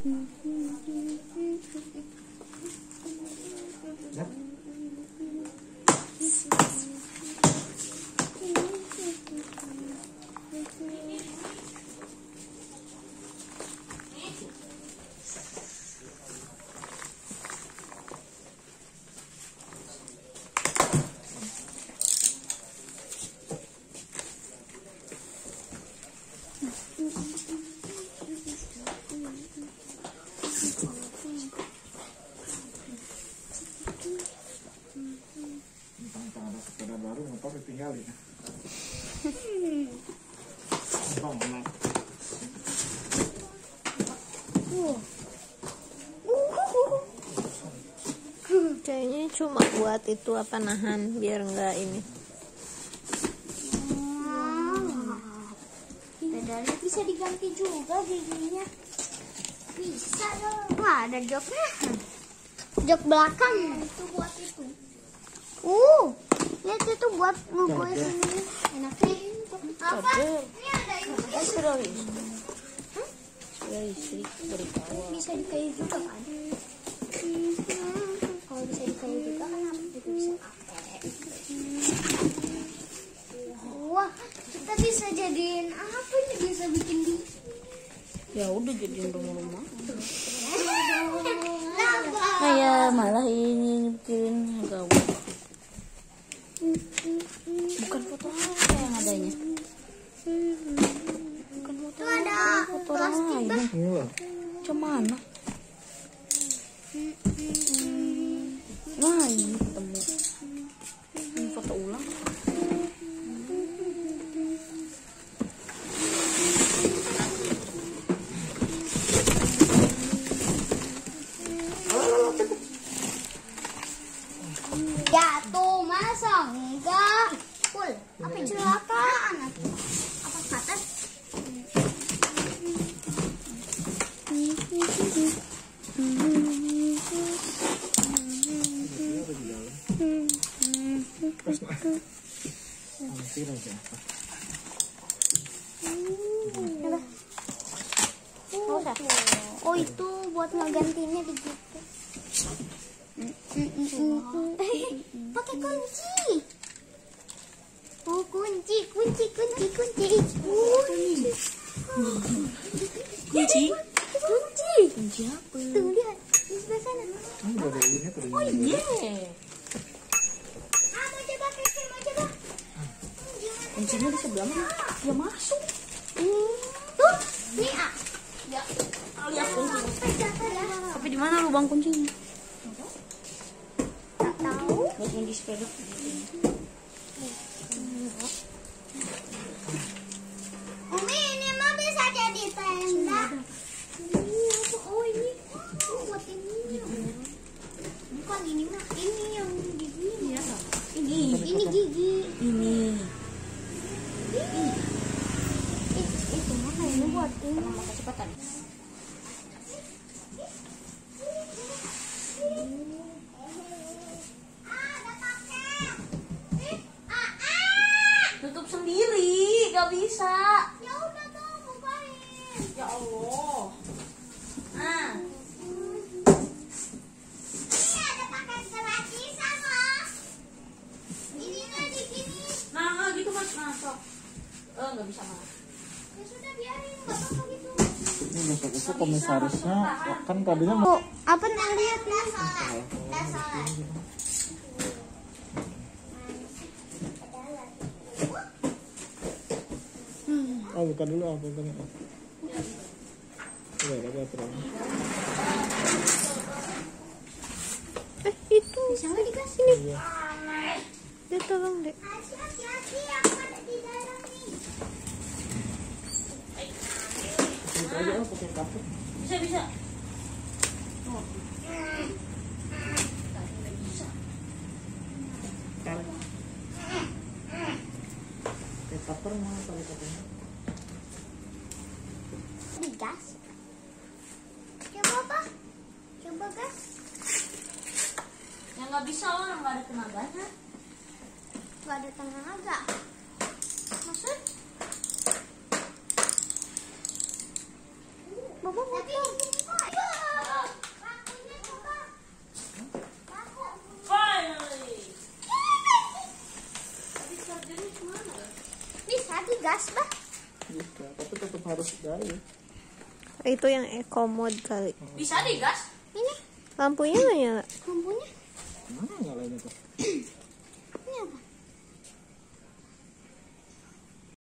Yap. Sepeda baru motor ditinggalin. Kayaknya cuma buat itu apa, nahan biar enggak ini. Pedalnya bisa diganti juga giginya. Bisa dong. Wah, ada joknya. Jok belakang. Itu buat itu. Lihat itu buat ngegoes ini. Enaknya apa? Ini ada ini. Sudah listrik dari bawah. Bisa di kayu juga kan? Kalau bisa di kayu juga kan itu bisa pakai. Wah, kita bisa jadiin apa nih? Bisa bikin di. Ya udah jadiin rumah-rumah. Nah, ya malah ini mikirin gawat. Bukan foto apa yang adanya. Bukan foto. itu ada Foto orang lain. Iya. Cuman nah ini ketemu. Ini foto ulang. jatuh masa enggak? Full. Apa kecelakaan? Apa kata? Hampir aja. Oh itu buat ngegantinya begitu. Pakai kunci. Oh kunci. Kunci. Kunci apa? Tuh lihat di sebelah sana. Ini udah ada ini tuh. Oh iya. Mau coba Kevin, mau coba. Kuncinya di sebelah mana? Ya masuk. Tuh, nih Ya. Lihat kunci. jatuh ya. Tapi di mana lubang kuncinya? Tak tahu. Buat kunci sepeda. Umi ini mah bisa jadi tenda. Oh ini, buat ini. Bukan ini mah, ini yang gigi. Ini gigi. Ini. Itu mah kayaknya buat ini. Sama kecepatan. Tutup sendiri, gak bisa. Ya udah tuh, bukain. Ya Allah. Nah, Ini ada pakai gratisan loh. Ininya di sini. nah gitu kan masuk. Nggak bisa malah. Ya sudah biarin, nggak apa-apa gitu. Ini besok komisarisnya kan tadinya mau. Oh, apa nih lihat nih? Udah sholat. Oh buka dulu apa bukan? Udah ada aturan. Itu. Bisa nggak dikasih nih? Iya. Ya tolong deh. Hati-hati, aku ada di dalam nih. Itu aja pakai kartu. Bisa. Pakai cover mau pakai covernya. Digas. Coba apa? Coba gas. Ya nggak bisa lah, nggak ada tenaganya. Gak ada tenaga. Maksud? Bapak motor. gas bah. Bisa, tapi tetap harus daya. Itu yang eco mode kali. Bisa digas? Ini Lampunya nggak nyala. lampunya